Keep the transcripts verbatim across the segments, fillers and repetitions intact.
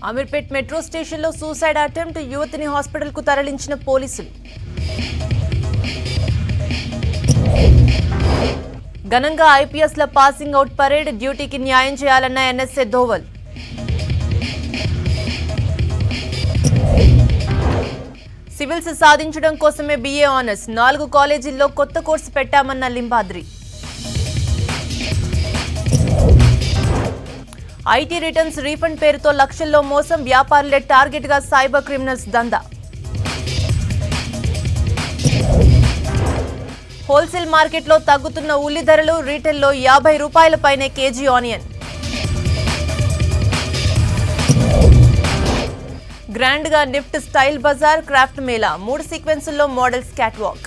Ameerpet metro స్టేషన్లో suicide attempt, యువతిని హాస్పిటల్కు తరలించిన పోలీసులు. ఘనంగా ఐపీఎస్ల పాసింగ్ అవుట్ పరేడ్, డ్యూటీకి న్యాయం చేయాలన్న ఎన్ఎస్ఏ ధోవల్. సివిల్స్ సాధించడం కోసమే బీఏ ఆనర్స్, నాలుగు కాలేజీల్లో కొత్త కోర్సు పెట్టామన్న లింబాద్రి. ఐటీ రిటర్న్స్ రీఫండ్ పేరుతో లక్షల్లో మోసం, వ్యాపారులే టార్గెట్ గా సైబర్ క్రిమినల్స్ దందా. హోల్సేల్ మార్కెట్లో తగ్గుతున్న ఉల్లి ధరలు, రీటైల్లో యాభై రూపాయల పైనే కేజీ ఆనియన్. గ్రాండ్ గా NIFT style bazaar, craft mela, మూడు సీక్వెన్సుల్లో models catwalk.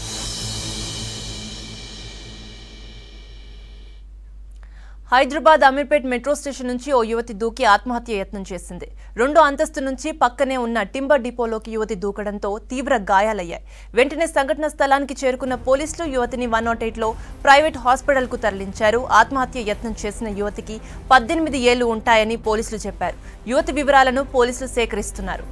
Hyderabad Ameerpet metro station నుంచి ఓ యువతి దూకి ఆత్మహత్య యత్నం చేసింది. రెండో అంతస్తు నుంచి పక్కనే ఉన్న టింబర్ డిపోలోకి యువతి దూకడంతో తీవ్ర గాయాలయ్యాయి. వెంటనే సంఘటన స్థలానికి చేరుకున్న పోలీసులు యువతిని వన్ నాట్ ఎయిట్ లో ప్రైవేట్ హాస్పిటల్ కు తరలించారు. ఆత్మహత్య యత్నం చేసిన యువతికి పద్దెనిమిది ఏళ్లు ఉంటాయని పోలీసులు చెప్పారు. యువతి వివరాలను పోలీసులు సేకరిస్తున్నారు.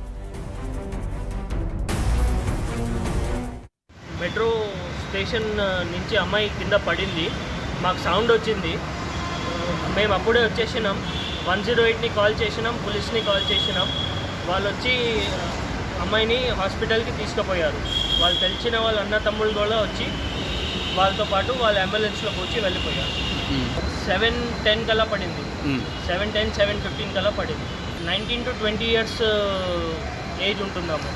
మెట్రో స్టేషన్ నుంచి అమ్మాయి కింద పడింది. మాకు సౌండ్ వచ్చింది. మేము అప్పుడే వచ్చేసినాం. వన్ జీరో ఎయిట్ని కాల్ చేసినాం, పోలీస్ని కాల్ చేసినాం. వాళ్ళు వచ్చి అమ్మాయిని హాస్పిటల్కి తీసుకుపోయారు. వాళ్ళు తెలిసిన వాళ్ళ అన్న తమ్ముళ్ళు కూడా వచ్చి వాళ్ళతో పాటు వాళ్ళు అంబులెన్స్లోకి వచ్చి వెళ్ళిపోయారు. సెవెన్ టెన్ కల్లా పడింది. సెవెన్ టెన్ సెవెన్ ఫిఫ్టీన్ కల్లా పడింది. Nineteen to twenty years age ఉంటుందమ్మా.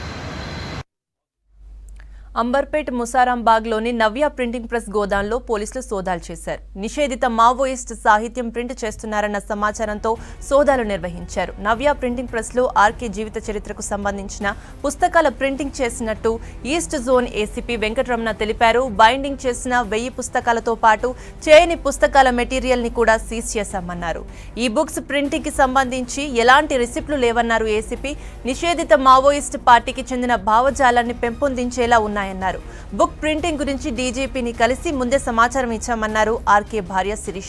అంబర్పేట్ ముసారాంబాగ్లోని నవ్య ప్రింటింగ్ ప్రెస్ గోదాంలో పోలీసులు సోదాలు చేశారు. నిషేధిత మావోయిస్ట్ సాహిత్యం ప్రింట్ చేస్తున్నారన్న సమాచారంతో సోదాలు నిర్వహించారు. నవ్య ప్రింటింగ్ ప్రెస్లో ఆర్కే జీవిత చరిత్రకు సంబంధించిన పుస్తకాల ప్రింటింగ్ చేసినట్టు ఈస్ట్ జోన్ ఏసీపీ వెంకటరమణ తెలిపారు. బైండింగ్ చేసిన వెయ్యి పుస్తకాలతో పాటు చేయని పుస్తకాల మెటీరియల్ ని కూడా సీజ్ చేశామన్నారు. ఈ బుక్స్ ప్రింటింగ్ కి సంబంధించి ఎలాంటి రిసిప్ట్లు లేవన్నారు ఏసీపీ. నిషేధిత మావోయిస్ట్ పార్టీకి చెందిన భావజాలాన్ని పెంపొందించేలా ఉన్నాయి అన్నారు. బుక్ ప్రింటింగ్ గురించి డీజీపీని కలిసి ముందే సమాచారం ఇచ్చామన్నారు ఆర్కే భార్య శిరీష.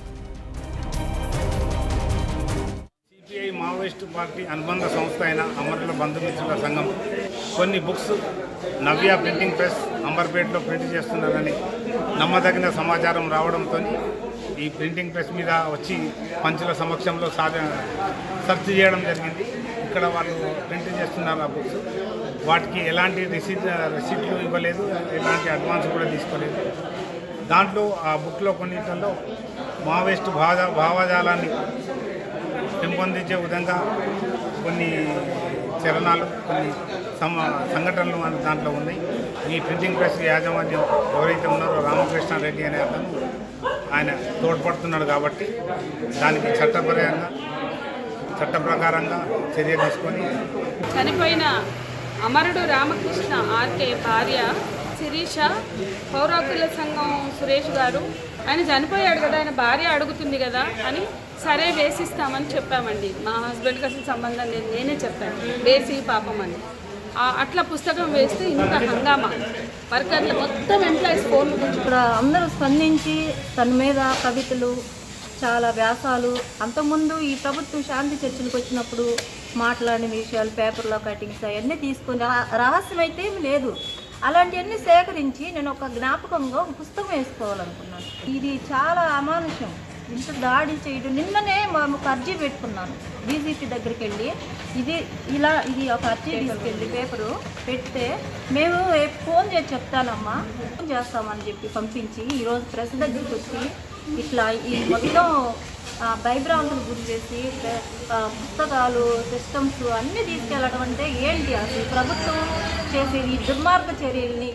సిపిఐ మావోయిస్టు పార్టీ అనుబంధ సంస్థ అయిన అమరుల బంధుమిత్రుల సంఘం కొన్ని బుక్స్ నవ్య ప్రింటింగ్ ప్రెస్ అంబర్పేటలో ప్రింట్ చేస్తున్నారని నమ్మదగిన సమాచారం రావడంతో ఈ ప్రింటింగ్ ప్రెస్ మీద వచ్చి పంచుల సమక్షంలో సాధ సెర్చ్ చేయడం జరిగింది. ఇక్కడ వాళ్ళు ప్రింట్ చేస్తున్నారు ఆ బుక్స్. వాటికి ఎలాంటి రిసీట్ రిసీట్లు ఇవ్వలేదు, ఎలాంటి అడ్వాన్స్ కూడా తీసుకోలేదు. దాంట్లో ఆ బుక్లో కొన్నింటిలో మావోయిస్టు భావ భావజాలాన్ని పెంపొందించే విధంగా కొన్ని చరణాలు, కొన్ని సమ సంఘటనలు మన దాంట్లో ఉన్నాయి. ఈ ప్రింటింగ్ ప్రెస్ యాజమాన్యం ఎవరైతే ఉన్నారో రామకృష్ణారెడ్డి అనే అతను ఆయన తోడ్పడుతున్నాడు కాబట్టి దానికి చట్టపరంగా చట్ట ప్రకారంగా చర్య తీసుకొని చనిపోయిన అమరుడు రామకృష్ణ ఆర్కే భార్య శిరీష, పౌర హక్కుల సంఘం సురేష్ గారు, ఆయన చనిపోయాడు కదా, ఆయన భార్య అడుగుతుంది కదా అని సరే వేసిస్తామని చెప్పామండి. మా హస్బెండ్కి అసలు సంబంధం లేదు, నేనే చెప్పాను వేసి పాపం అని. అట్లా పుస్తకం వేస్తే ఇంత హంగామా, వర్కర్లు మొత్తం ఎంప్లాయీస్ ఫోన్ ఇక్కడ అందరూ స్పందించి తన మీద కవితలు, చాలా వ్యాసాలు, అంతకుముందు ఈ ప్రభుత్వం శాంతి చర్చలకు వచ్చినప్పుడు మాట్లాడిన విషయాలు, పేపర్లో కటింగ్స్ అవన్నీ తీసుకొని, రహస్యం అయితే ఏమి లేదు, అలాంటివన్నీ సేకరించి నేను ఒక జ్ఞాపకంగా ఒక పుస్తకం వేసుకోవాలనుకున్నాను. ఇది చాలా అమానుషం, ఇంత దాడి చేయడం. నిన్ననే మేము ఒక అర్జీ పెట్టుకున్నాను డీజీపీ దగ్గరికి వెళ్ళి. ఇది ఇలా ఇది ఒక అర్జీ తీసుకెళ్ళి పేపరు పెడితే మేము ఫోన్ చేసి చెప్తానమ్మా, ఫోన్ చేస్తామని చెప్పి పంపించి ఈరోజు ప్రెస్ దగ్గరికి వచ్చి ఇట్లా ఈ మొత్తం భయభ్రాంతులు గురి చేసి పుస్తకాలు, సిస్టమ్స్ అన్నీ తీసుకెళ్ళడం అంటే ఏంటి అసలు ప్రభుత్వం చేసే ఈ దుర్మార్గ చర్యల్ని.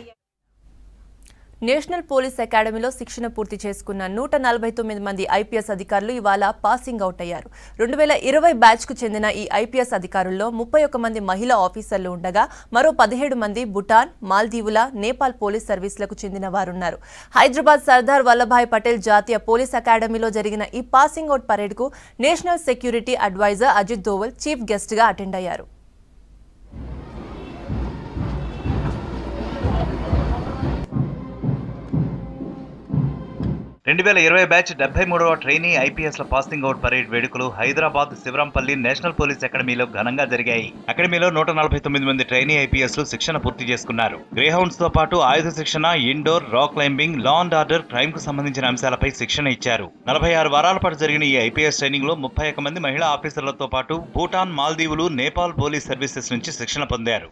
నేషనల్ పోలీస్ అకాడమీలో శిక్షణ పూర్తి చేసుకున్న నూట నలభై తొమ్మిది మంది ఐపీఎస్ అధికారులు ఇవాళ పాసింగ్ అవుట్ అయ్యారు. రెండు వేల ఇరవై బ్యాచ్ కు చెందిన ఈ ఐపీఎస్ అధికారుల్లో ముప్పై ఒక్క మంది మహిళా ఆఫీసర్లు ఉండగా మరో పదిహేడు మంది భూటాన్, మాల్దీవుల, నేపాల్ పోలీస్ సర్వీసులకు చెందిన వారున్నారు. హైదరాబాద్ సర్దార్ వల్లభాయ్ పటేల్ జాతీయ పోలీస్ అకాడమీలో జరిగిన ఈ పాసింగ్ అవుట్ పరేడ్ కు national security adviser Ajit Doval chief guest గా అటెండ్ అయ్యారు. రెండు వేల ఇరవై బ్యాచ్ డెబ్బై మూడవ ట్రైనీ ఐపీఎస్ల పాసింగ్ అవుట్ పరేడ్ వేడుకలు హైదరాబాద్ శివరాంపల్లి నేషనల్ పోలీస్ అకాడమీలో ఘనంగా జరిగాయి. అకాడమీలో నూట నలభై తొమ్మిది మంది ట్రైనీ ఐపీఎస్లు శిక్షణ పూర్తి చేసుకున్నారు. గ్రేహౌండ్స్ తో పాటు ఆయుధ శిక్షణ, indoor, rock climbing, law and order, crime కు సంబంధించిన అంశాలపై శిక్షణ ఇచ్చారు. నలభై ఆరు వారాల పాటు జరిగిన ఈ ఐపీఎస్ ట్రైనింగ్ లో ముప్పై ఒక్క మంది మహిళా ఆఫీసర్లతో పాటు భూటాన్, మాల్దీవులు, నేపాల్ పోలీస్ సర్వీసెస్ నుంచి శిక్షణ పొందారు.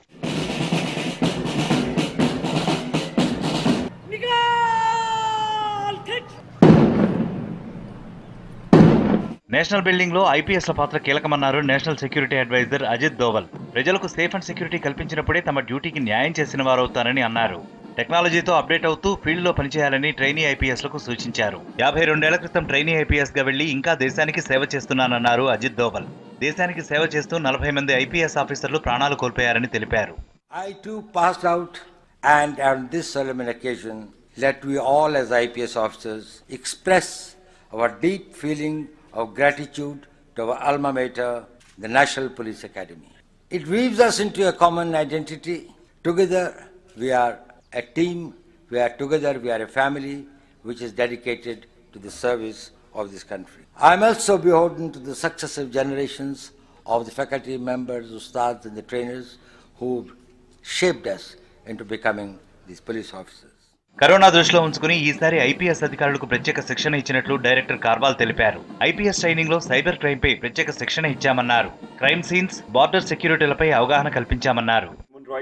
నేషనల్ బిల్డింగ్ లో ఐపీఎస్ల పాత్ర కీలకమన్నారు national security adviser Ajit Doval. ప్రజలకు సేఫ్ అండ్ సెక్యూరిటీ కల్పించినప్పుడే తమ డ్యూటీకి న్యాయం చేసిన వారవుతారని అన్నారు. టెక్నాలజీతో అప్డేట్ అవుతూ ఫీల్డ్ లో పనిచేయాలని ట్రైనీ ఐపీఎస్లకు సూచించారు. యాభై రెండేళ్ల క్రితం ట్రైనీ ఐపీఎస్ గా వెళ్లి ఇంకా దేశానికి సేవ చేస్తున్నానన్నారు అజిత్ దోవల్. దేశానికి సేవ చేస్తూ నలభై మంది ఐపీఎస్ ఆఫీసర్లు ప్రాణాలు కోల్పోయారని తెలిపారు. I too passed out, and on this solemn occasion, let we all as I P S officers express our deep feeling of gratitude to our alma mater, the National Police Academy. It weaves us into a common identity. Together we are a team, we are together, we are a family which is dedicated to the service of this country. I am also beholden to the successive generations of the faculty members, ustads and the trainers who shaped us into becoming these police officers. Corona దృష్టిలో ఉంచుకుని ఈసారి IPS అధికారులకు ప్రత్యేక శిక్షణ ఇచ్చినట్లు director Karwal తెలిపారు. IPS training లో cyber crime పై ప్రత్యేక శిక్షణ ఇచ్చామన్నారు. క్రైమ్ సీన్స్, బార్డర్ సెక్యూరిటీలపై అవగాహన కల్పించామన్నారు.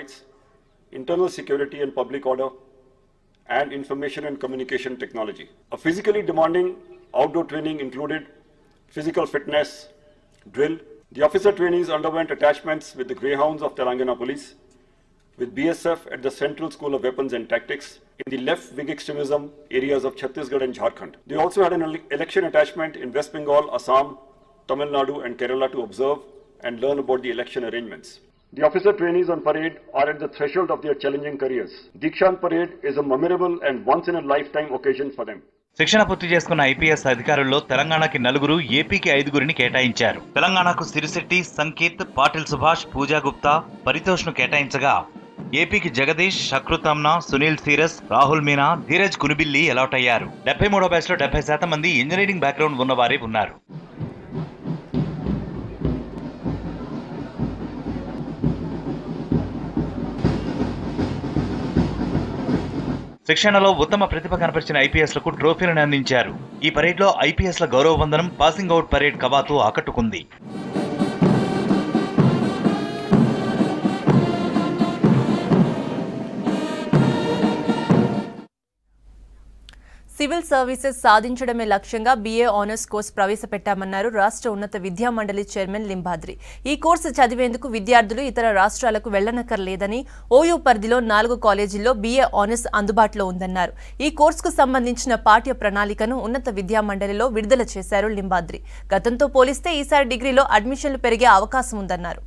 Internal security and public order, and information and communication technology. A physically demanding outdoor training included physical fitness, drill. The officer trainees underwent attachments with the Greyhounds of Telangana Police, with B S F at the Central School of Weapons and Tactics in the left-wing extremism areas of Chhattisgarh and Jharkhand. They also had an election attachment in West Bengal, Assam, Tamil Nadu and Kerala to observe and learn about the election arrangements. The officer trainees on parade are at the threshold of their challenging careers. Dikshant Parade is a memorable and once-in-a-lifetime occasion for them. శిక్షణ పూర్తి చేసుకున్న IPS అధికారుల్లో తెలంగాణకి నలుగురు, ఏపీకి ఐదుగురిని కేటాయించారు. తెలంగాణకు సిరిశెట్టి, సంకేత్, పాటిల్ సుభాష్, పూజా గుప్తా, పరితోష్ను కేటాయించగా ఏపీకి జగదీష్, శక్రుతమ్న, సునీల్ సీరస్, రాహుల్ మీనా, ధీరజ్ కునిబిల్లి అలాట్ అయ్యారు. డెబ్బై మూడో బ్యాచ్ లో డెబ్బై శాతం మంది ఇంజనీరింగ్ బ్యాక్గ్రౌండ్ ఉన్నవారే ఉన్నారు. శిక్షణలో ఉత్తమ ప్రతిభ కనపరిచిన ఐపీఎస్లకు ట్రోఫీలను అందించారు. ఈ పరేడ్లో ఐపీఎస్ల గౌరవ వందనం, పాసింగ్ అవుట్ పరేడ్ కవాతు ఆకట్టుకుంది. సివిల్ సర్వీసెస్ సాధించడమే లక్ష్యంగా బీఏ ఆనర్స్ కోర్సు ప్రవేశపెట్టామన్నారు రాష్ట్ర ఉన్నత విద్యా మండలి చైర్మన్ లింబాద్రి. ఈ కోర్సు చదివేందుకు విద్యార్థులు ఇతర రాష్ట్రాలకు వెళ్లనక్కర్లేదని, ఓయూ పరిధిలో నాలుగు కాలేజీల్లో బీఏ ఆనర్స్ అందుబాటులో ఉందన్నారు. ఈ కోర్సుకు సంబంధించిన పాఠ్య ప్రణాళికను ఉన్నత విద్యా మండలిలో విడుదల చేశారు లింబాద్రి. గతంతో పోలిస్తే ఈసారి డిగ్రీలో అడ్మిషన్లు పెరిగే అవకాశం ఉందన్నారు.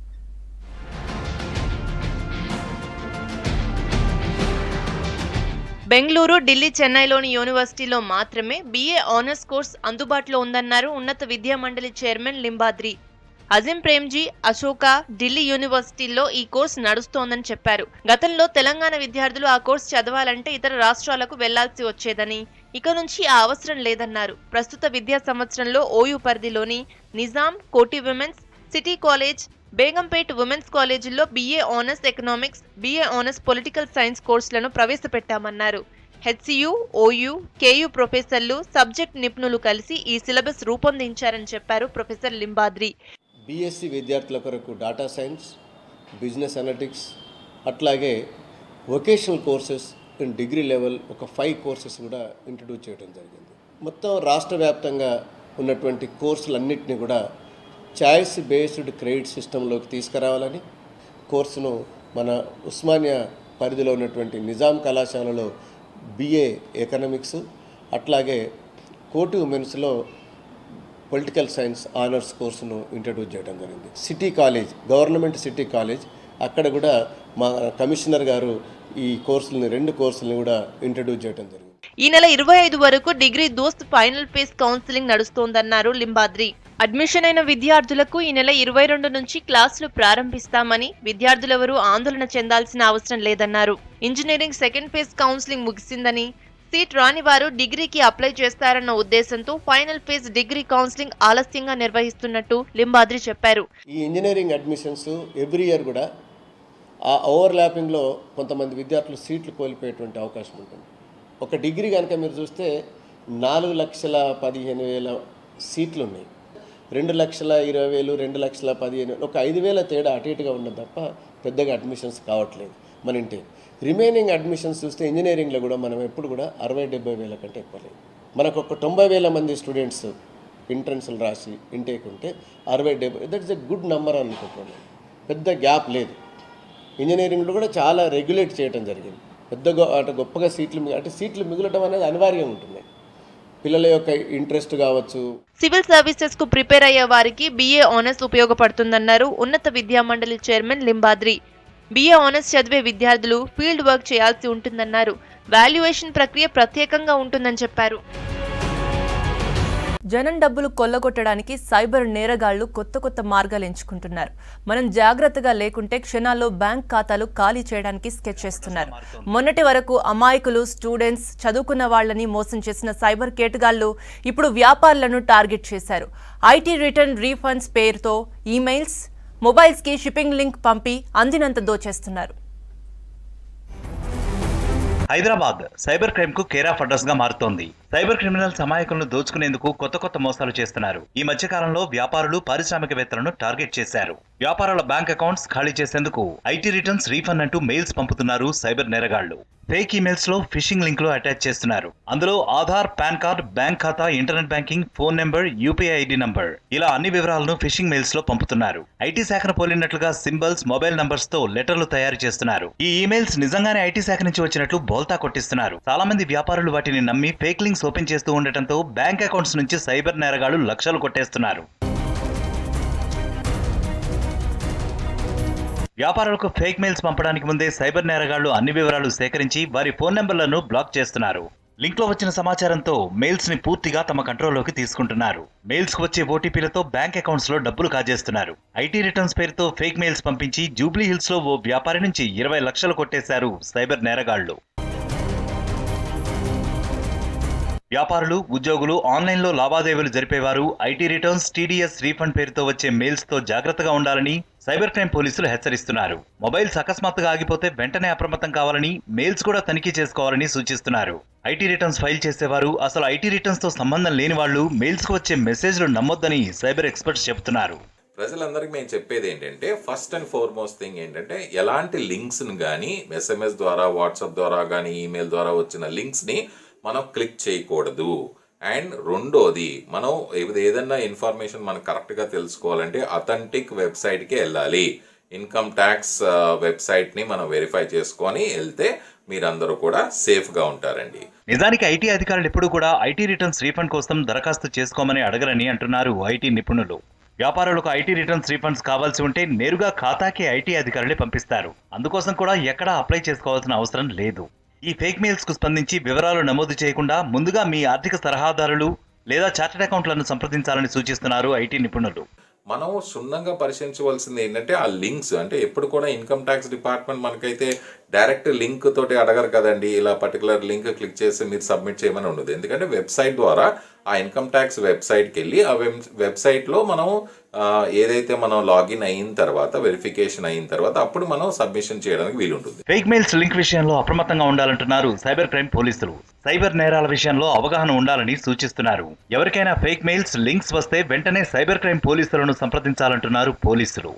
బెంగళూరు, ఢిల్లీ, చెన్నైలోని యూనివర్సిటీలో మాత్రమే బీఏ ఆనర్స్ కోర్స్ అందుబాటులో ఉందన్నారు ఉన్నత విద్యా మండలి చైర్మన్ లింబాద్రి. అజిం ప్రేమ్జీ, అశోక, ఢిల్లీ యూనివర్సిటీల్లో ఈ కోర్సు నడుస్తోందని చెప్పారు. గతంలో తెలంగాణ విద్యార్థులు ఆ కోర్సు చదవాలంటే ఇతర రాష్ట్రాలకు వెళ్లాల్సి వచ్చేదని, ఇక నుంచి ఆ అవసరం లేదన్నారు. ప్రస్తుత విద్యా సంవత్సరంలో ఓయూ పరిధిలోని Nizam, Koti women's, city college, Begumpet women's కాలేజీల్లో BA honours economics, BA honours political science కోర్సులను ప్రవేశపెట్టామన్నారు. HCU, OU, KU professors, subject నిపుణులు కలిసి ఈ సిలబస్ రూపొందించారని చెప్పారు ప్రొఫెసర్ లింబాద్రి. బీఎస్సీ విద్యార్థుల కొరకు డాటా సైన్స్, బిజినెస్ అనలిటిక్స్, అట్లాగే vocational courses in degree level ఒక ఫైవ్ కోర్సెస్ కూడా ఇంట్రడ్యూస్ చేయడం జరిగింది. మొత్తం రాష్ట్ర వ్యాప్తంగా ఉన్నటువంటి కోర్సులన్నింటినీ కూడా చాయిస్ బేస్డ్ క్రెడిట్ సిస్టంలోకి తీసుకురావాలని కోర్సును మన ఉస్మానియా పరిధిలో ఉన్నటువంటి నిజాం కళాశాలలో బీఏ ఎకనామిక్స్, అట్లాగే కోటి ఉమెన్స్లో పొలిటికల్ సైన్స్ ఆనర్స్ కోర్సును ఇంట్రడ్యూస్ చేయడం జరిగింది. City college, government city college, అక్కడ కూడా మా కమిషనర్ గారు ఈ కోర్సులని రెండు కోర్సులను కూడా ఇంట్రడ్యూస్ చేయడం జరిగింది. ఈ నెల ఇరవై ఐదు వరకు degree Dost final phase counselling నడుస్తోందన్నారు లింబాద్రి. అడ్మిషన్ అయిన విద్యార్థులకు ఈ నెల ఇరవై రెండు నుంచి క్లాసులు ప్రారంభిస్తామని, విద్యార్థులెవరూ ఆందోళన చెందాల్సిన అవసరం లేదన్నారు. ఇంజనీరింగ్ సెకండ్ ఫేజ్ కౌన్సిలింగ్ ముగిసిందని, సీట్ రాని వారు డిగ్రీకి అప్లై చేస్తారన్న ఉద్దేశంతో ఫైనల్ ఫేజ్ డిగ్రీ కౌన్సిలింగ్ ఆలస్యంగా నిర్వహిస్తున్నట్టు లింబాద్రి చెప్పారు. ఈ ఇంజనీరింగ్ అడ్మిషన్స్ ఎవ్రీ ఇయర్ కూడా ఆ ఓవర్లాపింగ్లో కొంతమంది విద్యార్థులు సీట్లు కోల్పోయేటువంటి అవకాశం ఉంటుంది. ఒక డిగ్రీ కనుక మీరు చూస్తే నాలుగు లక్షల పదిహేను వేల సీట్లు ఉన్నాయి. రెండు లక్షల ఇరవై వేలు రెండు లక్షల పదిహేను ఒక ఐదు వేల తేడా అటు ఇటుగా ఉన్నది తప్ప పెద్దగా అడ్మిషన్స్ కావట్లేదు మన ఇంటి. రిమైనింగ్ అడ్మిషన్స్ చూస్తే ఇంజనీరింగ్లో కూడా మనం ఎప్పుడు కూడా అరవై డెబ్బై వేల కంటే ఎక్కువ లేదు. మనకు ఒక తొంభై వేల మంది స్టూడెంట్స్ ఎంట్రన్స్లు రాసి ఇంటేక్ ఉంటే అరవై డెబ్బై that is a good number అనుకుంటున్నాను. పెద్ద గ్యాప్ లేదు. ఇంజనీరింగ్లో కూడా చాలా రెగ్యులేట్ చేయడం జరిగింది. పెద్ద అంటే గొప్పగా సీట్లు అంటే సీట్లు మిగలటం అనేది అనివార్యంగా ఉంటుంది. పిల్లల యొక్క ఇంట్రెస్ట్ కావచ్చు. సివిల్ సర్వీసెస్ కు ప్రిపేర్ అయ్యే వారికి బీఏ ఆనర్స్ ఉపయోగపడుతుందన్నారు ఉన్నత విద్యా మండలి చైర్మన్ లింబాద్రి. బీఏ ఆనర్స్ చదివే విద్యార్థులు ఫీల్డ్ వర్క్ చేయాల్సి ఉంటుందన్నారు. వాల్యుయేషన్ ప్రక్రియ ప్రత్యేకంగా ఉంటుందని చెప్పారు. జనం డబ్బులు కొల్లగొట్టడానికి సైబర్ నేరగాళ్లు కొత్త కొత్త మార్గాలు ఎంచుకుంటున్నారు. మనం జాగ్రత్తగా లేకుంటే క్షణాల్లో బ్యాంక్ ఖాతాలు ఖాళీ చేయడానికి స్కెచ్ చేస్తున్నారు. మొన్నటి వరకు అమాయకులు, స్టూడెంట్స్, చదువుకున్న వాళ్లని మోసం చేసిన సైబర్ కేటగాళ్లు ఇప్పుడు వ్యాపారులను టార్గెట్ చేశారు. ఐటీ రిటర్న్ రీఫండ్స్ పేరుతో ఈమెయిల్స్, మొబైల్స్ కి షిప్పింగ్ లింక్ పంపి అందినంత దోచేస్తున్నారు. హైదరాబాద్ సైబర్ క్రైమ్ కు కేర్ ఆఫ్ అడ్రస్ గా మారుతోంది. సైబర్ క్రిమినల్స్ అమాయకులను దోచుకునేందుకు కొత్త కొత్త మోసాలు చేస్తున్నారు. ఈ మధ్య కాలంలో వ్యాపారులు, పారిశ్రామికవేత్తలను టార్గెట్ చేశారు. వ్యాపారాల బ్యాంక్ అకౌంట్స్ ఖాళీ చేసేందుకు ఐటీ రిటర్న్స్ రీఫండ్ అంటూ మెయిల్స్ పంపుతున్నారు సైబర్ నేరగాళ్లు. ఫేక్ ఈమెయిల్స్ లో ఫిషింగ్ లింక్ లో అటాచ్ చేస్తున్నారు. అందులో ఆధార్, పాన్ కార్డ్, బ్యాంక్ ఖాతా, internet banking, phone number, UPI ID number ఇలా అన్ని వివరాలను ఫిషింగ్ మెయిల్స్ లో పంపుతున్నారు. ఐటీ శాఖను పోలినట్లుగా సింబల్స్, మొబైల్ నంబర్స్ తో లెటర్లు తయారు చేస్తున్నారు. ఈ ఈమెయిల్స్ నిజంగానే ఐటీ శాఖ నుంచి వచ్చినట్లు బోల్తా కొట్టిస్తున్నారు. చాలా మంది వ్యాపారులు వాటిని నమ్మి ఫేక్ లింక్స్ ఓపెన్ చేస్తూ ఉండటంతో బ్యాంక్ అకౌంట్స్ నుంచి సైబర్ నేరగాళ్లు లక్షలు కొట్టేస్తున్నారు. వ్యాపారులకు ఫేక్ మెయిల్స్ పంపడానికి ముందే సైబర్ నేరగాళ్లు అన్ని వివరాలు సేకరించి వారి ఫోన్ నెంబర్లను బ్లాక్ చేస్తున్నారు. లింక్ లో వచ్చిన సమాచారంతో మెయిల్స్ ని పూర్తిగా తమ కంట్రోల్లోకి తీసుకుంటున్నారు. మెయిల్స్ కు వచ్చే ఓటీపీలతో బ్యాంక్ అకౌంట్స్ లో డబ్బులు కాజేస్తున్నారు. ఐటీ రిటర్న్స్ పేరుతో ఫేక్ మెయిల్స్ పంపించి జూబ్లీ హిల్స్ లో ఓ వ్యాపారి నుంచి ఇరవై లక్షలు కొట్టేశారు సైబర్ నేరగాళ్లు. వ్యాపారులు, ఉద్యోగులు ఆన్లైన్ లో లావాదేవీలు జరిపేవారు ఐటీ రిటర్న్స్, టీడీఎస్ రీఫండ్ పేరుతో వచ్చే మెయిల్స్ తో జాగ్రత్తగా ఉండాలని సైబర్ క్రైమ్ పోలీసులు హెచ్చరిస్తున్నారు. మొబైల్స్ అకస్మాత్తుగా ఆగిపోతే వెంటనే అప్రమత్తం కావాలని, మెయిల్స్ కూడా తనిఖీ చేసుకోవాలని సూచిస్తున్నారు. ఐటీ రిటర్న్స్ ఫైల్ చేసేవారు, అసలు ఐటీ రిటర్న్స్ తో సంబంధం లేని వాళ్ళు మెయిల్స్ కు వచ్చే మెసేజ్లు నమ్మొద్దని సైబర్ ఎక్స్పర్ట్స్ చెబుతున్నారు. ప్రజలందరికీ మేము చెప్పేది ఏంటంటే ఫస్ట్ అండ్ ఫార్మోస్ట్ థింగ్ ఏంటంటే ఎలాంటి లింక్స్ని కానీ ఎస్ఎంఎస్ ద్వారా, వాట్సాప్ ద్వారా కానీ, ఈమెయిల్ ద్వారా వచ్చిన లింక్స్ని మనం క్లిక్ చేయకూడదు. అండ్ రెండోది, మనం ఏదైనా ఇన్ఫర్మేషన్ మనం కరెక్ట్గా తెలుసుకోవాలంటే అథెంటిక్ వెబ్సైట్కి వెళ్ళాలి. ఇన్కమ్ ట్యాక్స్ వెబ్సైట్ని మనం వెరిఫై చేసుకొని వెళ్తే మీరందరూ కూడా సేఫ్గా ఉంటారండి. నిజానికి ఐటీ అధికారులు ఎప్పుడు కూడా ఐటీ రిటర్న్స్ రీఫండ్ కోసం దరఖాస్తు చేసుకోమని అడగరని అంటున్నారు ఐటీ నిపుణులు. వ్యాపారులకు ఐటీ రిటర్న్స్ రీఫండ్స్ కావాల్సి ఉంటే నేరుగా ఖాతాకి ఐటీ అధికారులే పంపిస్తారు. అందుకోసం కూడా ఎక్కడా అప్లై చేసుకోవాల్సిన అవసరం లేదు. ఈ ఫేక్ మెయిల్స్ కు స్పందించి వివరాలు నమోదు చేయకుండా ముందుగా మీ ఆర్థిక సలహాదారులు లేదా చార్టెడ్ అకౌంట్లను సంప్రదించాలని సూచిస్తున్నారు ఐటీ నిపుణులు. మనం క్షుణ్ణంగా పరిశీలించవలసింది ఏంటంటే ఆ లింక్స్ అంటే ఎప్పుడు కూడా ఇన్కమ్ ట్యాక్స్ డిపార్ట్మెంట్ మనకైతే డైరెక్ట్ లింక్ తోటి అడగరు కదండి. ఇలా పర్టికులర్ లింక్ క్లిక్ చేసి మీరు సబ్మిట్ చేయమని ఉండదు. ఎందుకంటే వెబ్సైట్ ద్వారా ఆ ఇన్కమ్ ట్యాక్స్ వెబ్సైట్కి వెళ్ళి ఆ వెబ్ వెబ్సైట్లో మనం ఏదైతే మనం లాగిన్ అయిన తర్వాత వెరిఫికేషన్ అయిన తర్వాత అప్పుడు మనం సబ్మిషన్ చేయడానికి వీలుంటుంది. ఫేక్ మెయిల్స్ లింక్ విషయంలో అప్రమత్తంగా ఉండాలంటున్నారు సైబర్ క్రైమ్ పోలీసులు. సైబర్ నేరాల విషయంలో అవగాహన ఉండాలని సూచిస్తున్నారు. ఎవరికైనా ఫేక్ మెయిల్స్, లింక్స్ వస్తే వెంటనే సైబర్ క్రైమ్ పోలీసులను సంప్రదించాలంటున్నారు పోలీసులు.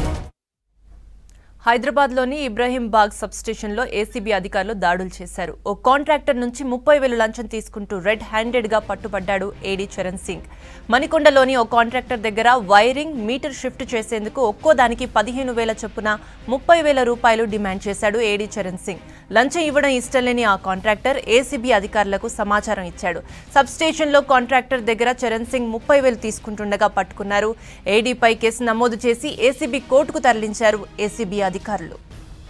హైదరాబాద్లోని ఇబ్రహీంబాగ్ సబ్స్టేషన్లో ఏసీబీ అధికారులు దాడులు చేశారు. ఓ కాంట్రాక్టర్ నుంచి ముప్పై వేలు లంచం తీసుకుంటూ రెడ్ హ్యాండెడ్గా పట్టుబడ్డాడు ఏడీ చరణ్ సింగ్. మణికొండలోని ఓ కాంట్రాక్టర్ దగ్గర వైరింగ్, మీటర్ షిఫ్ట్ చేసేందుకు ఒక్కో దానికి పదిహేను వేల చొప్పున ముప్పై వేల రూపాయలు డిమాండ్ చేశాడు ఏడీ చరణ్ సింగ్. లంచం ఇవ్వడం ఇష్టం లేని ఆ కాంట్రాక్టర్ ఏసీబీ అధికారులకు సమాచారం ఇచ్చాడు. సబ్స్టేషన్లో కాంట్రాక్టర్ దగ్గర చరణ్ సింగ్ ముప్పై వేలు తీసుకుంటుండగా పట్టుకున్నారు. ఏడీపై కేసు నమోదు చేసి ఏసీబీ కోర్టుకు తరలించారు ఏసీబీ అధికారులు.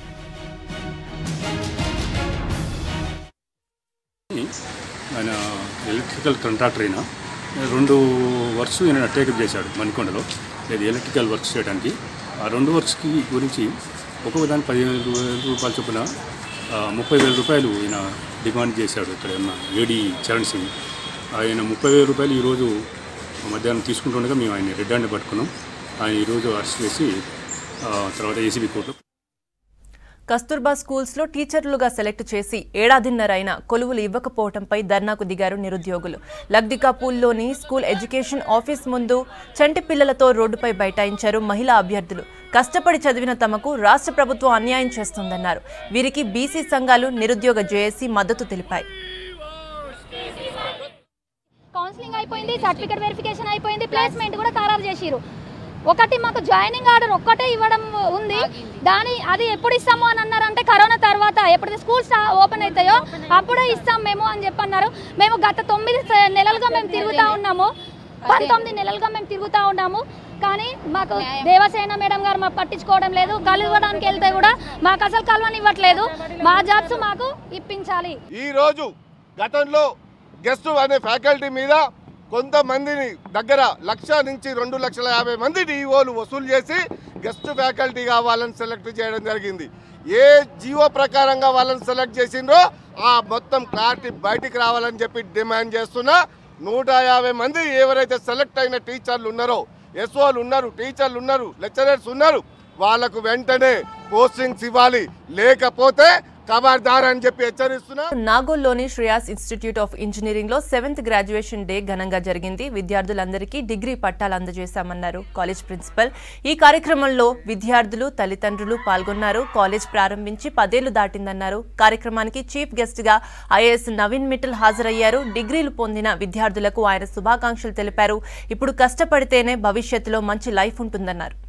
ఆయన ఎలక్ట్రికల్ కాంట్రాక్టర్ అయినా రెండు వర్క్స్ ఈయన టేకప్ చేశాడు మణికొండలో, లేదు ఎలక్ట్రికల్ వర్క్స్ చేయడానికి. ఆ రెండు వర్క్స్కి గురించి ఒక్కొక్క దాని పదిహేను వేల రూపాయల చొప్పున ముప్పై వేల రూపాయలు ఈయన డిమాండ్ చేశాడు ఇక్కడ ఉన్న ఏడీ చరణ్ సింగ్. ఆయన ముప్పై వేల రూపాయలు ఈరోజు మధ్యాహ్నం తీసుకుంటుండగా మేము ఆయన రెడ్ హ్యాండ్ పట్టుకున్నాం. ఆయన ఈరోజు అరెస్ట్ చేసి తర్వాత ఏసీబీ కోర్టులో. కస్తూర్బా స్కూల్స్లో టీచర్లుగా సెలెక్ట్ చేసి ఏడాదిన్నర అయినా కొలువులు ఇవ్వకపోవడంపై ధర్నాకు దిగారు నిరుద్యోగులు. లగ్దికాపూల్లోని స్కూల్ ఎడ్యుకేషన్ ఆఫీస్ ముందు చంటి పిల్లలతో రోడ్డుపై బైఠాయించారు మహిళా అభ్యర్థులు. కష్టపడి చదివిన తమకు రాష్ట్ర ప్రభుత్వం అన్యాయం చేస్తోందన్నారు. వీరికి బీసీ సంఘాలు, నిరుద్యోగ జేఏసీ మద్దతు తెలిపాయి. కౌన్సిలింగ్ అయిపోయింది, సర్టిఫికేట్ వెరిఫికేషన్ అయిపోయింది, ప్లేస్మెంట్ కూడా ఖరారు చేసిరు. ఒకటి మాకు జాయినింగ్ ఆర్డర్ ఒక్కటే ఇవ్వడం ఉంది. దాని అది ఎప్పుడు ఇస్తాము అని అన్నారంటే కరోనా తర్వాత ఎప్పుడైతే స్కూల్స్ ఓపెన్ అవుతాయో అప్పుడే ఇస్తాం మేము అని చెప్పన్నారు. మేము గత తొమ్మిది నెలలుగా మేము తిరుగుతూ ఉన్నాము, పంతొమ్మిది నెలలుగా మేము తిరుగుతూ ఉన్నాము. కానీ మాకు దేవసేన మేడం గారు మాకు పట్టించుకోవడం లేదు. కలవడానికి వెళ్తే కూడా మాకు అసలు కలవని ఇవ్వట్లేదు. మా జాబ్స్ మాకు ఇప్పించాలి. ఈ రోజు గతంలో గెస్ట్ అనే ఫ్యాకల్టీ మీద కొంతమందిని దగ్గర లక్ష నుంచి రెండు లక్షల యాభై మంది డిఓలు వసూలు చేసి గెస్ట్ ఫ్యాకల్టీగా వాళ్ళని సెలెక్ట్ చేయడం జరిగింది. ఏ జీవో ప్రకారంగా వాళ్ళని సెలెక్ట్ చేసిండ్రో ఆ మొత్తం క్లారిటీ బయటికి రావాలని చెప్పి డిమాండ్ చేస్తున్నా. నూట యాభై మంది ఎవరైతే సెలెక్ట్ అయిన టీచర్లు ఉన్నారో, ఎస్ఓలు ఉన్నారు, టీచర్లు ఉన్నారు, లెక్చరర్స్ ఉన్నారు, వాళ్లకు వెంటనే పోస్టింగ్స్ ఇవ్వాలి, లేకపోతే ఖబర్దార్ అని చెప్పి హెచ్చరిస్తున్నా. నాగోల్లోని శ్రేయాస్ ఇన్స్టిట్యూట్ ఆఫ్ ఇంజనీరింగ్ లో సెవెంత్ గ్రాడ్యుయేషన్ డే ఘనంగా జరిగింది. విద్యార్థులందరికీ డిగ్రీ పట్టాలు అందజేశామన్నారు కాలేజ్ ప్రిన్సిపల్. ఈ కార్యక్రమంలో విద్యార్థులు, తల్లిదండ్రులు పాల్గొన్నారు. కాలేజ్ ప్రారంభించి పదేళ్లు దాటిందన్నారు. కార్యక్రమానికి చీఫ్ గెస్ట్ గా ఐఏఎస్ నవీన్ మిట్టల్ హాజరయ్యారు. డిగ్రీలు పొందిన విద్యార్థులకు ఆయన శుభాకాంక్షలు తెలిపారు. ఇప్పుడు కష్టపడితేనే భవిష్యత్తులో మంచి లైఫ్ ఉంటుందన్నారు.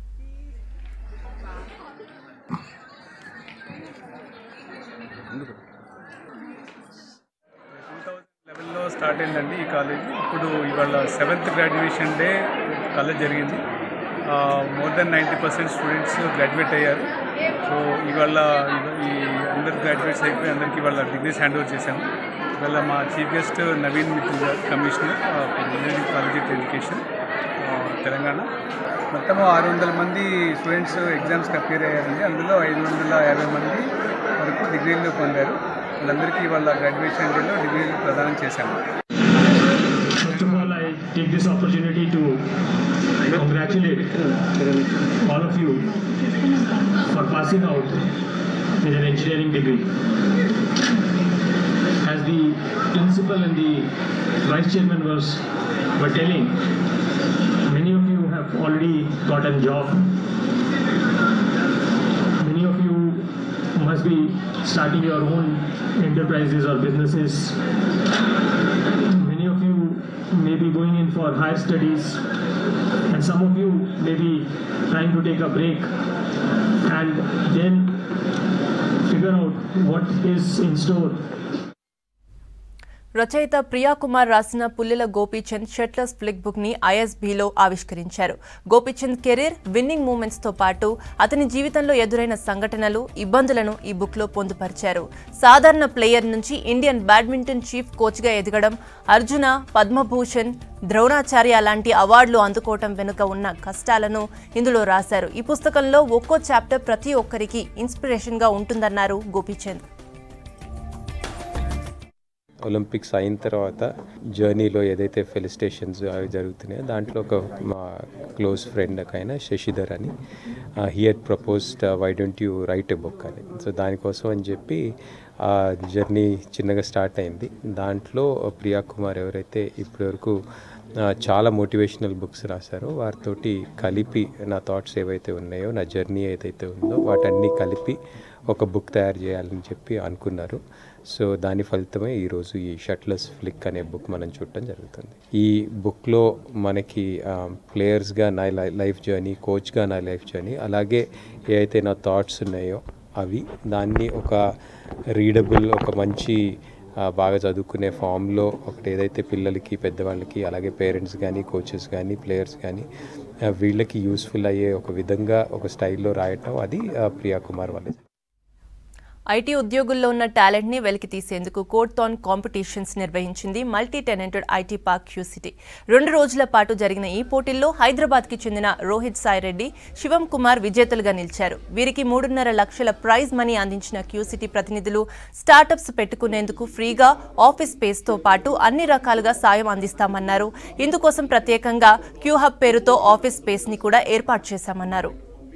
లెవెల్లో స్టార్ట్ అయిందండి ఈ కాలేజ్. ఇప్పుడు ఇవాళ సెవెంత్ గ్రాడ్యుయేషన్ డే కాలేజ్ జరిగింది. More than ninety percent students graduate అయ్యారు. సో ఇవాళ ఈ అందరు గ్రాడ్యుయేట్స్ అయిపోయి అందరికీ ఇవాళ డిగ్రీస్ హ్యాండ్ ఓవర్ చేశాము. ఇవాళ మా chief guest Naveen Mittal garu, commissioner engineering college of education Telangana. మొత్తం ఆరు వందల మంది స్టూడెంట్స్ ఎగ్జామ్స్కి అపేర్ అయ్యారండి. అందులో ఐదు వందల యాభై మంది వరకు డిగ్రీలు పొందారు. వాళ్ళందరికీ వాళ్ళ గ్రాడ్యుయేషన్ డేలో డిగ్రీలు ప్రదానం చేశాము. First of all, I take this opportunity to congratulate all of you for passing out with an engineering degree. As the principal and the vice chairman was were telling, many of you have already got a job. Many of you must be starting your own enterprises or businesses. Many of you may be going in for higher studies, and some of you may be trying to take a break and then figure out what is in store. రచయిత ప్రియాకుమార్ రాసిన Pullela Gopichand shuttler's flick book ని ఐఎస్బీలో ఆవిష్కరించారు. Gopichand career, winnowing moments తో పాటు అతని జీవితంలో ఎదురైన సంఘటనలు, ఇబ్బందులను ఈ బుక్ లో పొందుపరిచారు. సాధారణ ప్లేయర్ నుంచి ఇండియన్ బ్యాడ్మింటన్ చీఫ్ కోచ్ గా ఎదగడం, అర్జున, పద్మభూషణ్, ద్రోణాచార్య లాంటి అవార్డులు అందుకోవటం వెనుక ఉన్న కష్టాలను ఇందులో రాశారు. ఈ పుస్తకంలో ఒక్కో చాప్టర్ ప్రతి ఒక్కరికి ఇన్స్పిరేషన్ గా ఉంటుందన్నారు గోపీచంద్. ఒలింపిక్స్ అయిన తర్వాత జర్నీలో ఏదైతే ఫెలిస్టేషన్స్ అవి జరుగుతున్నాయో దాంట్లో ఒక మా క్లోజ్ ఫ్రెండ్ అయిన శశిధర్ అని he had proposed why don't you write a book అని. సో దానికోసం అని చెప్పి ఆ జర్నీ చిన్నగా స్టార్ట్ అయింది. దాంట్లో ప్రియా కుమార్ ఎవరైతే ఇప్పటివరకు చాలా మోటివేషనల్ బుక్స్ రాశారో వారితోటి కలిపి నా థాట్స్ ఏవైతే ఉన్నాయో, నా జర్నీ ఏదైతే ఉందో వాటన్నీ కలిపి ఒక బుక్ తయారు చేయాలని చెప్పి అనుకున్నారు. సో దాని ఫలితమే ఈరోజు ఈ షట్లర్స్ ఫ్లిక్ అనే బుక్ మనం చూడటం జరుగుతుంది. ఈ బుక్లో మనకి ప్లేయర్స్గా నా లైఫ్ జర్నీ, కోచ్గా నా లైఫ్ జర్నీ, అలాగే ఏవైతే నా థాట్స్ ఉన్నాయో అవి, దాన్ని ఒక రీడబుల్, ఒక మంచి బాగా చదువుకునే ఫామ్లో ఒకటి ఏదైతే పిల్లలకి, పెద్దవాళ్ళకి, అలాగే పేరెంట్స్ కానీ, కోచెస్ కానీ, ప్లేయర్స్ కానీ వీళ్ళకి యూస్ఫుల్ అయ్యే ఒక విధంగా ఒక స్టైల్లో రాయటం అది ప్రియా కుమార్ వాళ్ళే. ఐటీ ఉద్యోగుల్లో ఉన్న టాలెంట్ ని వెలికి తీసేందుకు కోడ్థాన్ కాంపిటీషన్స్ నిర్వహించింది multi tenanted IT park Q City. రెండు రోజుల పాటు జరిగిన ఈ పోటీల్లో హైదరాబాద్ కి చెందిన రోహిత్ సాయి రెడ్డి, శివం కుమార్ విజేతలుగా నిలిచారు. వీరికి మూడున్నర లక్షల ప్రైజ్ మనీ అందించిన క్యూసిటీ ప్రతినిధులు స్టార్టప్స్ పెట్టుకునేందుకు ఫ్రీగా ఆఫీస్ స్పేస్ తో పాటు అన్ని రకాలుగా సాయం అందిస్తామన్నారు. ఇందుకోసం ప్రత్యేకంగా క్యూ హబ్ పేరుతో ఆఫీస్ స్పేస్ ని కూడా ఏర్పాటు చేశామన్నారు.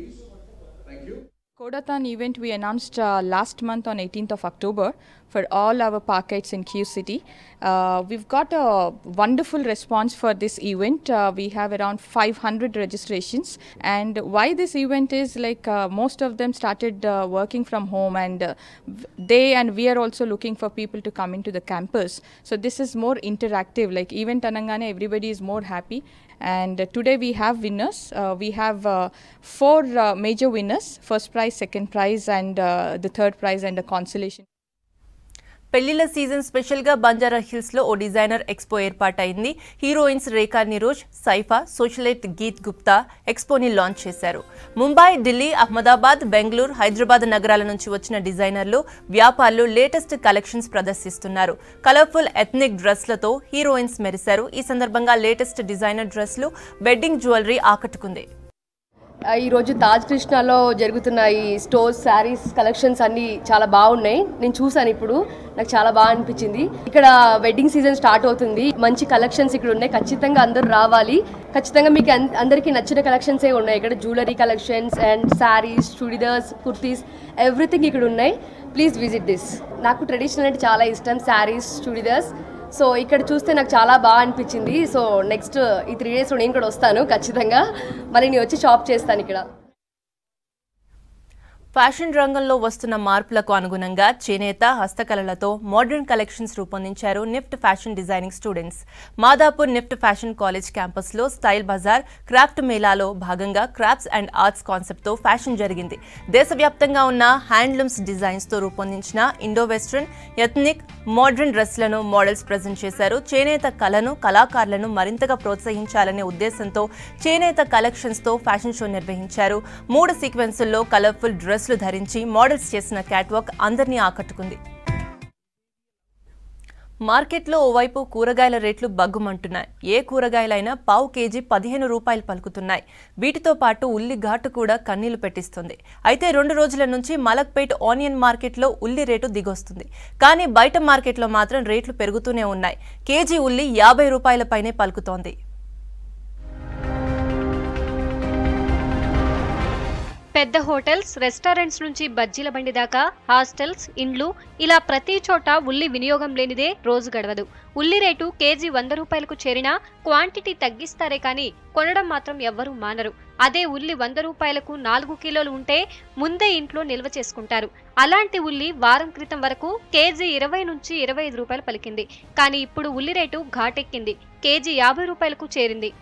Codathon event we announced uh, last month on eighteenth of October for all our parkettes in Q City. Uh, we've got a wonderful response for this event. Uh, we have around five hundred registrations, and why this event is like uh, most of them started uh, working from home, and uh, they and we are also looking for people to come into the campus. So this is more interactive, like event anangane everybody is more happy. And uh, today we have winners. Uh, we have uh, four uh, major winners: first prize, second prize, and uh, the third prize and a consolation. పెళ్లిళ్ల season special గా బంజారా హిల్స్ లో ఓ designer expo ఏర్పాటైంది. Heroines Rekha నిరోజ్, సైఫా, socialite Geet Gupta ఎక్స్పోని launch చేశారు. ముంబై, ఢిల్లీ, అహ్మదాబాద్, బెంగళూరు, హైదరాబాద్ నగరాల నుంచి వచ్చిన డిజైనర్లు, వ్యాపారులు లేటెస్ట్ కలెక్షన్స్ ప్రదర్శిస్తున్నారు. కలర్ఫుల్ ఎథ్నిక్ డ్రెస్లతో హీరోయిన్స్ మెరిశారు. ఈ సందర్భంగా లేటెస్ట్ డిజైనర్ డ్రెస్లు, వెడ్డింగ్ జ్యువెలరీ ఆకట్టుకుంది. ఈరోజు తాజ్ కృష్ణాలో జరుగుతున్న ఈ స్టోర్స్, శారీస్ కలెక్షన్స్ అన్నీ చాలా బాగున్నాయి. నేను చూసాను, ఇప్పుడు నాకు చాలా బాగా అనిపించింది. ఇక్కడ వెడ్డింగ్ సీజన్ స్టార్ట్ అవుతుంది, మంచి కలెక్షన్స్ ఇక్కడ ఉన్నాయి. ఖచ్చితంగా అందరూ రావాలి. ఖచ్చితంగా మీకు అందరికీ నచ్చిన కలెక్షన్సే ఉన్నాయి. ఇక్కడ jewellery collections and saris, chudidars, kurtis, everything ఇక్కడ ఉన్నాయి. Please visit this. నాకు ట్రెడిషనల్ అంటే చాలా ఇష్టం, శారీస్, చుడిదార్స్. సో ఇక్కడ చూస్తే నాకు చాలా బాగా అనిపించింది. సో నెక్స్ట్ ఈ త్రీ డేస్లో నేను కూడా వస్తాను ఖచ్చితంగా. మళ్ళీ నేను వచ్చి షాప్ చేస్తాను ఇక్కడ. ఫ్యాషన్ రంగంలో వస్తున్న మార్పులకు అనుగుణంగా చేనేత, హస్తకళలతో మోడర్న్ కలెక్షన్స్ రూపొందించారు NIFT fashion designing students. Madhapur NIFT fashion college క్యాంపస్లో స్టైల్ బజార్ క్రాఫ్ట్ మేళాలో భాగంగా క్రాఫ్ట్స్ అండ్ ఆర్ట్స్ కాన్సెప్ట్తో ఫ్యాషన్ జరిగింది. దేశవ్యాప్తంగా ఉన్న హ్యాండ్లూమ్స్ డిజైన్స్తో రూపొందించిన ఇండో వెస్ట్రన్, ఎథ్నిక్, మోడర్న్ డ్రెస్లను మోడల్స్ ప్రజెంట్ చేశారు. చేనేత కళను, కళాకారులను మరింతగా ప్రోత్సహించాలనే ఉద్దేశంతో చేనేత కలెక్షన్స్తో ఫ్యాషన్ షో నిర్వహించారు. మూడు సీక్వెన్సుల్లో కలర్ఫుల్ డ్రెస్ ధరించి మోడల్స్ చేసిన క్యాట్వాక్ అందరినీ ఆకట్టుకుంది. మార్కెట్లో ఓవైపు కూరగాయల రేట్లు బగ్గుమంటున్నాయి. ఏ కూరగాయలైనా పావు కేజీ పదిహేను రూపాయలు పలుకుతున్నాయి. వీటితో పాటు ఉల్లి ఘాటు కూడా కన్నీళ్లు పెట్టిస్తుంది. అయితే రెండు రోజుల నుంచి మలక్పేట్ ఆనియన్ మార్కెట్లో ఉల్లి రేటు దిగొస్తుంది. కానీ బయట మార్కెట్లో మాత్రం రేట్లు పెరుగుతూనే ఉన్నాయి. కేజీ ఉల్లి యాభై రూపాయల పైనే పలుకుతోంది. పెద్ద హోటల్స్, రెస్టారెంట్స్ నుంచి బజ్జీల బండి దాకా హాస్టల్స్, ఇండ్లు ఇలా ప్రతి చోట ఉల్లి వినియోగం లేనిదే రోజు గడవదు. ఉల్లి రేటు కేజీ వంద రూపాయలకు చేరినా క్వాంటిటీ తగ్గిస్తారే కానీ కొనడం మాత్రం ఎవ్వరూ మానరు. అదే ఉల్లి వంద రూపాయలకు నాలుగు కిలోలు ఉంటే ముందే ఇంట్లో నిల్వ చేసుకుంటారు. అలాంటి ఉల్లి వారం క్రితం వరకు కేజీ ఇరవై నుంచి ఇరవై ఐదు రూపాయలు పలికింది. కానీ ఇప్పుడు ఉల్లి రేటు ఘాటెక్కింది, కేజీ యాభై రూపాయలకు చేరింది.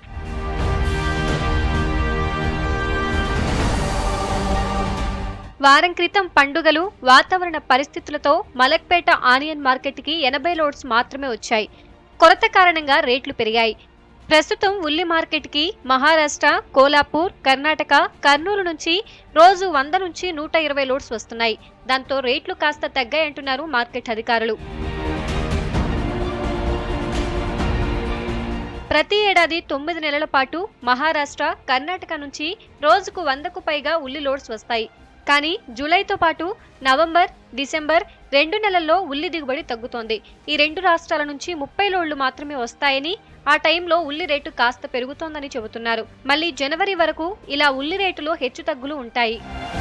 వారం క్రితం పండుగలు, వాతావరణ పరిస్థితులతో మలక్పేట ఆనియన్ మార్కెట్కి ఎనభై లోడ్స్ మాత్రమే వచ్చాయి. కొరత కారణంగా రేట్లు పెరిగాయి. ప్రస్తుతం ఉల్లి మార్కెట్కి మహారాష్ట్ర, కోల్హాపూర్, కర్ణాటక, కర్నూలు నుంచి రోజు వంద నుంచి నూట ఇరవై లోడ్స్ వస్తున్నాయి. దాంతో రేట్లు కాస్త తగ్గాయంటున్నారు మార్కెట్ అధికారులు. ప్రతి ఏడాది తొమ్మిది నెలల పాటు మహారాష్ట్ర, కర్ణాటక నుంచి రోజుకు వందకు పైగా ఉల్లి లోడ్స్ వస్తాయి. కానీ జూలైతో పాటు నవంబర్, డిసెంబర్ రెండు నెలల్లో ఉల్లి దిగుబడి తగ్గుతోంది. ఈ రెండు రాష్ట్రాల నుంచి ముప్పై లోడ్లు మాత్రమే వస్తాయని, ఆ టైంలో ఉల్లి రేటు కాస్త పెరుగుతోందని చెబుతున్నారు. మళ్ళీ జనవరి వరకు ఇలా ఉల్లి రేటులో హెచ్చు తగ్గులు ఉంటాయి.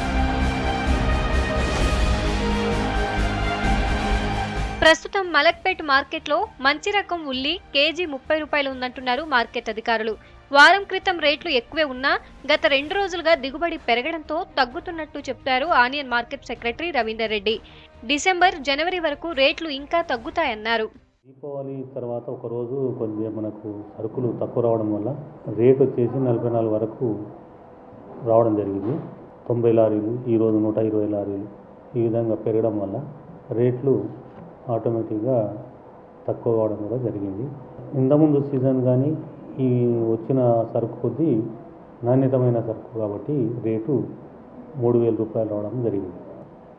ప్రస్తుతం మలక్పేట్ మార్కెట్లో మంచి రకం ఉల్లి కేజీ ముప్పై రూపాయలు ఉందంటున్నారు మార్కెట్ అధికారులు. వారం క్రితం రేట్లు ఎక్కువే ఉన్నా గత రెండు రోజులుగా దిగుబడి పెరగడంతో తగ్గుతున్నట్టు చెప్తారు onion market secretary Ravinder Reddy. December, జనవరి వరకు రేట్లు ఇంకా తగ్గుతాయన్నారు. దీపావళి తర్వాత ఒక రోజు కొద్దిగా మనకు సరుకులు తక్కువ రావడం వల్ల రేట్ వచ్చేసి నలభై నాలుగు వరకు రావడం జరిగింది. తొంభై లారీలు, ఈరోజు నూట ఇరవై లారీలు, ఈ విధంగా పెరగడం వల్ల రేట్లు ఆటోమేటిక్గా తక్కువ కావడం కూడా జరిగింది. ఇంతకుముందు సీజన్ కానీ ఈ వచ్చిన సరుకు కొద్దీ నాణ్యతమైన సరుకు కాబట్టి రేటు మూడు వేల రూపాయలు రావడం జరిగింది.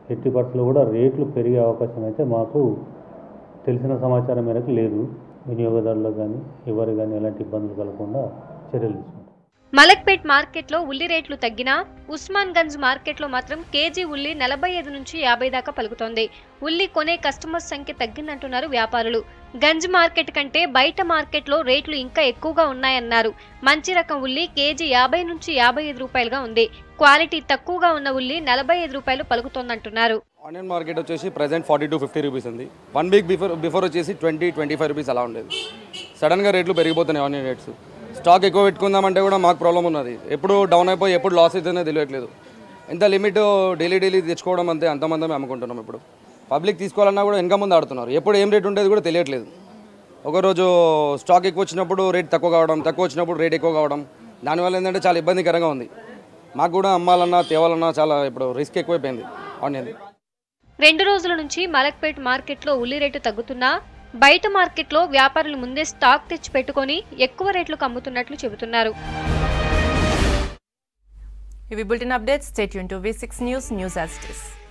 ఎట్టి పరిస్థితుల్లో కూడా రేట్లు పెరిగే అవకాశం అయితే మాకు తెలిసిన సమాచారం మేరకు లేదు. వినియోగదారులకు కానీ ఎవరు కానీ ఎలాంటి ఇబ్బందులు కలగకుండా చర్యలు తీసుకుంటాం. మలక్పేట్ మార్కెట్లో ఉల్లి రేట్లు తగ్గినా ఉస్మాన్ గంజ్ మార్కెట్లో మాత్రం కేజీ ఉల్లి నలభై ఐదు నుంచి యాభై దాకా పలుకుతోంది. ఉల్లి కొనే కస్టమర్స్ సంఖ్య తగ్గిందంటున్నారు వ్యాపారులు. గంజ్ మార్కెట్ కంటే బయట మార్కెట్లో రేట్లు ఇంకా ఎక్కువగా ఉన్నాయన్నారు. మంచి రకం ఉల్లి కేజీ యాభై నుంచి యాభై ఐదు రూపాయలుగా ఉంది. క్వాలిటీ తక్కువగా ఉన్న ఉల్లి నలభై ఐదు రూపాయలు పలుకుతోందంటున్నారు. ఆనియన్ మార్కెట్ వచ్చేసి present forty to fifty rupees ఉంది. వన్ వీక్ బిఫోర్ బిఫోర్ వచ్చేసి ట్వంటీ ట్వంటీ ఫైవ్ రూపీస్ అలా ఉండేది. సడన్గా రేట్లు పెరిగిపోతున్నాయి ఆనియన్ రేట్స్. స్టాక్ ఎక్కువ పెట్టుకుందామంటే కూడా మాకు ప్రాబ్లం ఉన్నది. ఎప్పుడు డౌన్ అయిపోయి ఎప్పుడు లాస్ అవుతుందో తెలియట్లేదు. ఎంత లిమిట్ డైలీ డైలీ తెచ్చుకోవడం అంతే అంతమంది అమ్ముకుంటున్నాం. ఇప్పుడు పబ్లిక్ తీసుకోవాలన్నా కూడా వెనక ముందు ఆడుతున్నారు. ఎప్పుడు ఏం రేట్ ఉండేది కూడా తెలియట్లేదు. ఒకరోజు స్టాక్ ఎక్కువ వచ్చినప్పుడు రేట్ తక్కువ కావడం, తక్కువ వచ్చినప్పుడు రేట్ ఎక్కువ కావడం, దానివల్ల ఏంటంటే చాలా ఇబ్బందికరంగా ఉంది. మాకు కూడా అమ్మాలన్నా తేవాలన్నా చాలా ఇప్పుడు రిస్క్ ఎక్కువైపోయింది ఆనియన్. రెండు రోజుల నుంచి మలక్పేట్ మార్కెట్లో ఉల్లి రేటు తగ్గుతున్నా బయట మార్కెట్లో వ్యాపారులు ముందే స్టాక్ తెచ్చి పెట్టుకొని ఎక్కువ రేట్లకు అమ్ముతున్నట్లు చెబుతున్నారు. ఇవి bulletin updates. Stay tune to V six news news as it is.